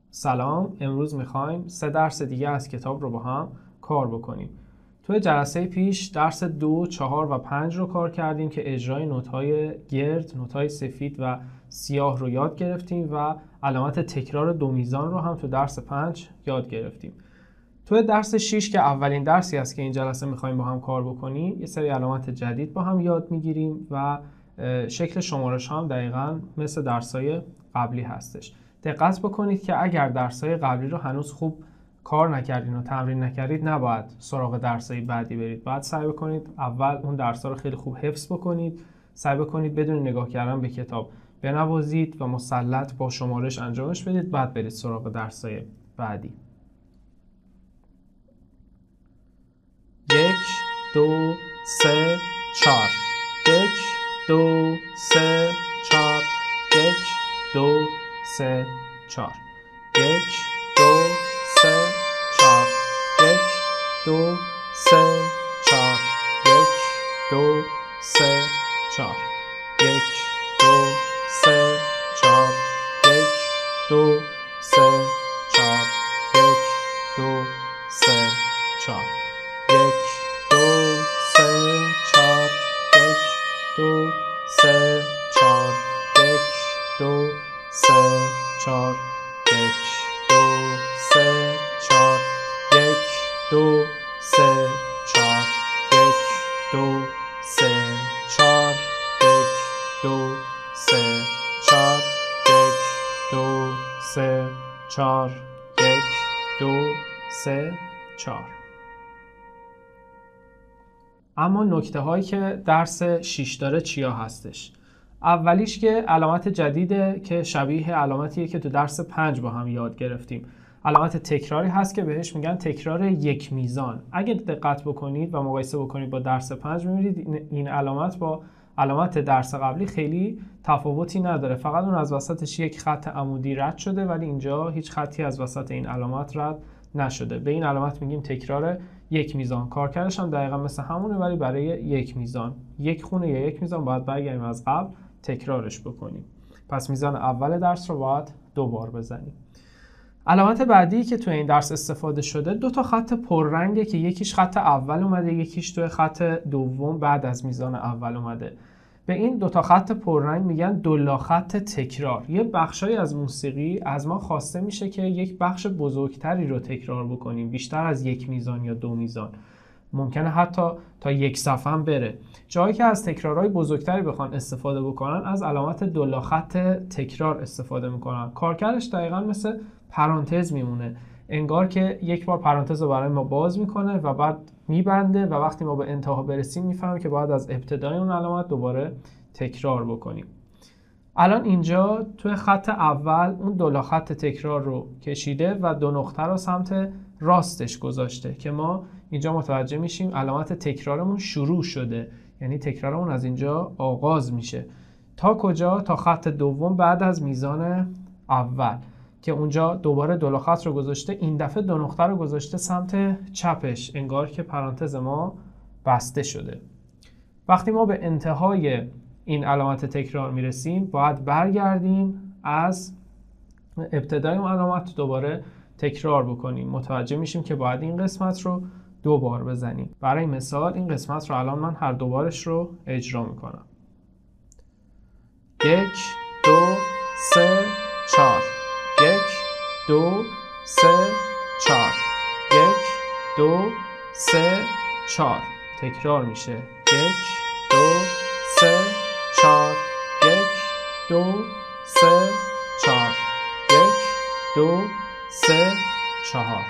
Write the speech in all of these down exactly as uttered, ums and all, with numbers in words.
سلام، امروز میخوایم سه درس دیگه از کتاب رو با هم کار بکنیم. توی جلسه پیش درس دو، چهار و پنج رو کار کردیم که اجرای نوت‌های گرد، نوت‌های سفید و سیاه رو یاد گرفتیم و علامت تکرار دو میزان رو هم تو درس پنج یاد گرفتیم. توی درس شش که اولین درسی است که این جلسه میخوایم با هم کار بکنیم، یه سری علامت جدید با هم یاد میگیریم و شکل شمارش هم دقیقاً مثل درس‌های قبلی هستش. دقت بکنید که اگر درس‌های قبلی رو هنوز خوب کار نکردین و تمرین نکردید، نباید سراغ درس‌های بعدی برید. باید سعی بکنید اول اون درس‌ها رو خیلی خوب حفظ بکنید، سعی بکنید بدون نگاه کردن به کتاب بنوازید و مسلط با شمارش انجامش بدید، بعد برید سراغ درس‌های بعدی. یک، دو، سه، چهار. یک، دو، سه، چهار. یک، دو، سه، چهار. یک، دو، سه، چهار. یک، دو، سه، چهار. یک، دو، سه، چهار. یک، دو، سه، چهار. یک، دو، سه، چهار. یک، دو، سه، چهار. یک، دو، سه، چهار. یک، دو، سه، چهار. یک، دو، سه، چهار. یک، دو، سه، چهار. یک، دو، سه، چهار. یک، دو، سه، چهار. یک، دو، سه، چهار. یک، دو، سه، چهار. یک، دو، سه، چهار. اما نکته هایی که درس شش داره چیا هستش؟ اولیش که علامت جدیده که شبیه علامتیه که تو درس پنج با هم یاد گرفتیم. علامت تکراری هست که بهش میگن تکرار یک میزان. اگه دقت بکنید و مقایسه بکنید با درس پنج، میبینید این علامت با علامت درس قبلی خیلی تفاوتی نداره. فقط اون از وسطش یک خط عمودی رد شده، ولی اینجا هیچ خطی از وسط این علامت رد نشده. به این علامت میگیم تکرار یک میزان. کارکردش هم دقیقا مثل همونه، ولی برای یک میزان. یک خونه یا یک میزان باید برگردیم از قبل تکرارش بکنیم. پس میزان اول درس رو باید دو بار بزنیم. علامت بعدی که تو این درس استفاده شده دو تا خط پررنگه که یکیش خط اول اومده، یکیش توی خط دوم بعد از میزان اول اومده. به این دو تا خط پررنگ میگن دولا خط تکرار. یه بخشایی از موسیقی از ما خواسته میشه که یک بخش بزرگتری رو تکرار بکنیم، بیشتر از یک میزان یا دو میزان. ممکنه حتی تا یک صفحه هم بره. جایی که از تکرارهای بزرگتری بخوان استفاده بکنن، از علامت دولا خط تکرار استفاده میکنن. کارکردش دقیقاً مثل پرانتز میمونه. انگار که یک بار پرانتز رو برای ما باز میکنه و بعد میبنده و وقتی ما به انتها برسیم میفهمیم که باید از ابتدای اون علامت دوباره تکرار بکنیم. الان اینجا توی خط اول اون دولا خط تکرار رو کشیده و دو نقطه رو سمت راستش گذاشته که ما اینجا متوجه میشیم علامت تکرارمون شروع شده، یعنی تکرارمون از اینجا آغاز میشه. تا کجا؟ تا خط دوم بعد از میزان اول که اونجا دوباره دولا خط رو گذاشته، این دفعه دو نقطه رو گذاشته سمت چپش، انگار که پرانتز ما بسته شده. وقتی ما به انتهای این علامت تکرار میرسیم، باید برگردیم از ابتدای اون علامت دوباره تکرار بکنیم. متوجه میشیم که باید این قسمت رو دو بار بزنیم. برای مثال این قسمت رو الان من هر دو بارش رو اجرا میکنم. یک، دو، سه، چهار. یک، دو، سه، چهار. یک، دو، سه، چهار. تکرار میشه. یک، دو، سه، چهار. یک، دو، سه، چهار. یک، دو، سه، چهار.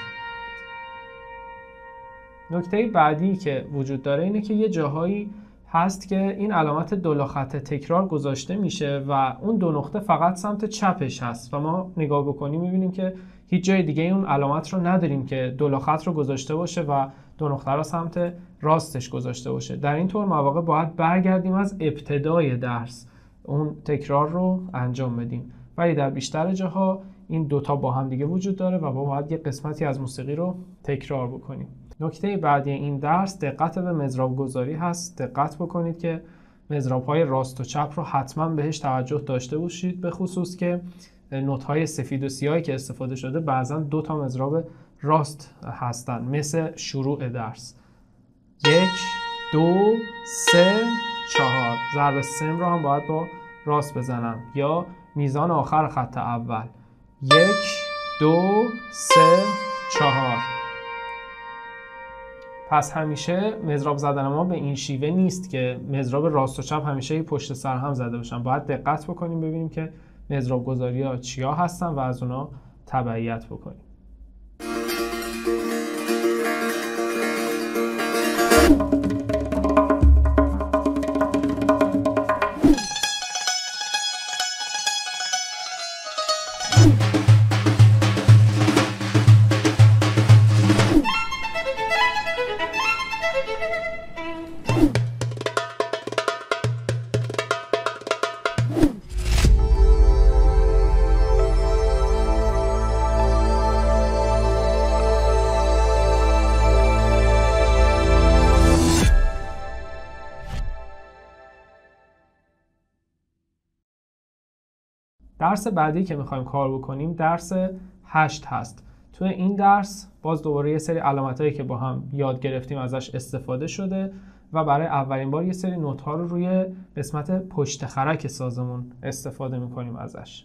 نکته بعدی که وجود داره اینه که یه جاهایی هست که این علامت دولا خط تکرار گذاشته میشه و اون دو نقطه فقط سمت چپش هست و ما نگاه بکنیم میبینیم که هیچ جای دیگه اون علامت رو نداریم که دولا خط رو گذاشته باشه و دو نقطه رو سمت راستش گذاشته باشه. در این طور مواقع باید برگردیم از ابتدای درس اون تکرار رو انجام بدیم، ولی در بیشتر جاها این دوتا با هم دیگه وجود داره و با باید یه قسمتی از موسیقی رو تکرار بکنیم. نکته بعدی این درس دقت به مضراب گذاری هست. دقت بکنید که مضراب های راست و چپ رو حتما بهش توجه داشته باشید، به خصوص که نوت های سفید و سیاهی که استفاده شده بعضا دو تا مضراب راست هستن، مثل شروع درس. یک، دو، سه، چهار. ضرب سم رو هم باید با راست بزنم، یا میزان آخر خط اول. یک، دو، سه، چهار. پس همیشه مضراب زدن ما به این شیوه نیست که مضراب راست و چپ همیشه پشت سر هم زده باشن. باید دقت بکنیم ببینیم که مضراب گذاری ها چیا هستن و از اونا تبعیت بکنیم. درس بعدی که میخوایم کار بکنیم درس هشت هست. توی این درس باز دوباره یه سری علامتایی که با هم یاد گرفتیم ازش استفاده شده و برای اولین بار یه سری نوت ها رو روی قسمت پشت خرک سازمون استفاده میکنیم ازش.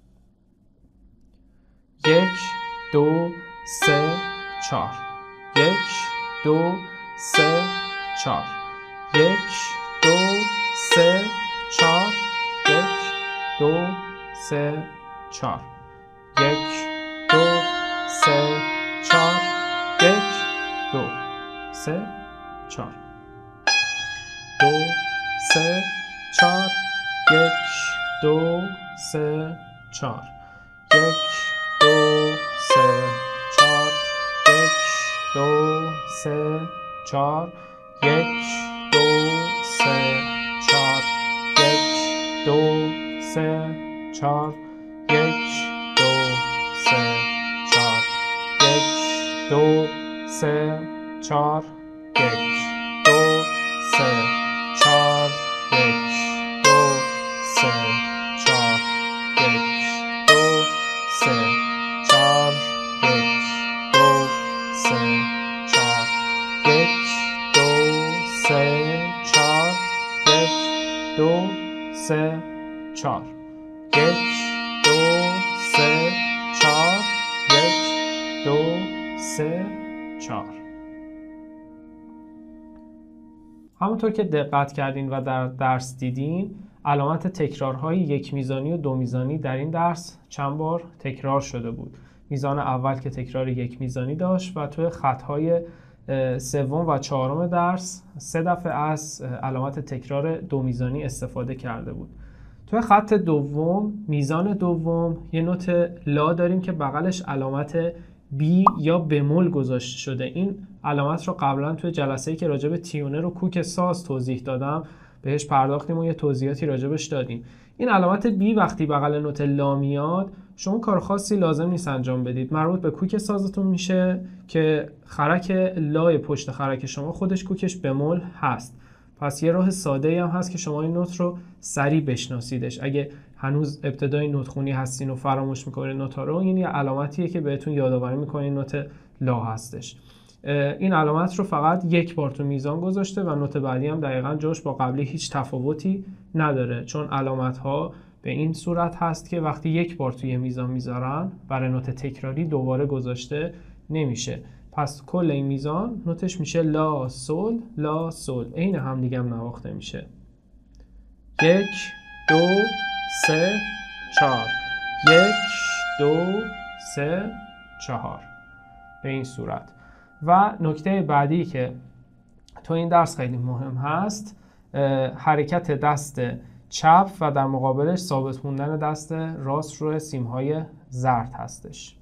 یک، دو، سه، چهار. یک، دو، سه، چهار. یک، دو، سه، چهار. یک، دو، سه، چهار. یک، دو، سه، چهار. یک، دو، سه، چهار. دو، سه، چهار. یک، دو، سه، چهار. یک، دو، سه، چهار. یک، دو، سه، چهار. یک، دو، سه، چهار. یک، دو، سه، چهار. یک، دو، سه، چهار. یک، دو، سه، چهار. یک، دو، سه، چهار. یک، دو، سه، چهار. یک، دو، سه، چهار. یک، دو، سه، چهار. یک، دو، سه، چهار. یک، دو، سه، چهار. یک، دو، سه، چهار. یک، دو، سه، چهار. همونطور که دقت کردین و در درس دیدین، علامت تکرارهای یک میزانی و دو میزانی در این درس چند بار تکرار شده بود. میزان اول که تکرار یک میزانی داشت و توی خطهای سوم و چهارم درس سه دفعه از علامت تکرار دو میزانی استفاده کرده بود. توی خط دوم، میزان دوم، یه نوت لا داریم که بغلش علامت بی یا بمول گذاشته شده. این علامت رو قبلا توی جلسه‌ای که راجع به تیونر و کوک ساز توضیح دادم بهش پرداختیم و یه توضیحاتی راجبش دادیم. این علامت بی وقتی بغل نوت لا میاد شما کار خاصی لازم نیست انجام بدید. مربوط به کوک سازتون میشه که خرک لای پشت خرک شما خودش کوکش بمول هست. پس یه راه ساده هم هست که شما این نوت رو سریع بشناسیدش. اگه هنوز ابتدای نوت خونی هستین و فراموش میکنین نوت ها رو، این یه علامتیه که بهتون یادآوری میکنه نوت لا هستش. این علامت رو فقط یک بار تو میزان گذاشته و نوت بعدی هم دقیقاً جاش با قبلی هیچ تفاوتی نداره، چون علامت ها به این صورت هست که وقتی یک بار توی میزان میذارن برای نوت تکراری دوباره گذاشته نمیشه. پس کل این میزان نوتش میشه لا سول لا سول، عین هم دیگه هم نواخته میشه. یک، دو، سه، چهار. یک، دو، سه، چهار. به این صورت. و نکته بعدی که تو این درس خیلی مهم هست، حرکت دست چپ و در مقابلش ثابت موندن دست راست روی سیم‌های زرد هستش.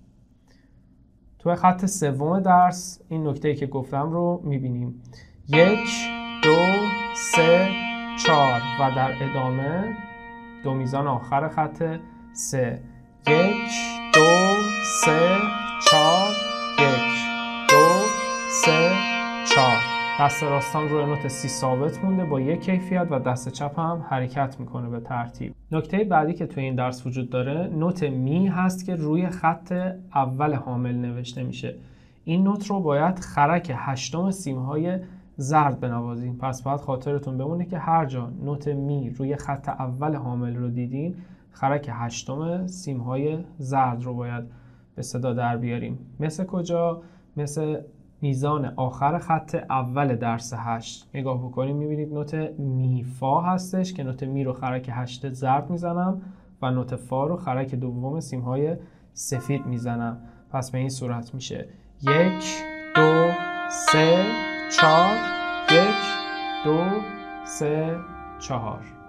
تو خط سوم درس این نکته‌ای که گفتم رو می‌بینیم. یک، دو، سه، چهار و در ادامه دو میزان آخر خط سه. یک، دو، سه، چهار. یک، دو، سه، چهار. دست راستم روی نوت سی ثابت مونده با یک کیفیت و دست چپ هم حرکت میکنه به ترتیب. نکته بعدی که توی این درس وجود داره نوت می هست که روی خط اول حامل نوشته میشه. این نوت رو باید خرک هشتم سیمهای زرد بنوازیم. پس باید خاطرتون بمونه که هر جا نوت می روی خط اول حامل رو دیدین خرک هشتم سیمهای زرد رو باید به صدا در بیاریم. مثل کجا؟ مثل میزان آخر خط اول درس هشت. نگاه بکنیم میبینید نوت می فا هستش که نوت می رو خرک هشت زرد میزنم و نوت فا رو خرک دوم سیمهای سفید میزنم. پس به این صورت میشه یک دو سه چهار، یک دو سه چهار.